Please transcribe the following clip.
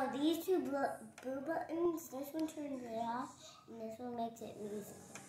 Now these two blue buttons, this one turns it off, and this one makes it musical.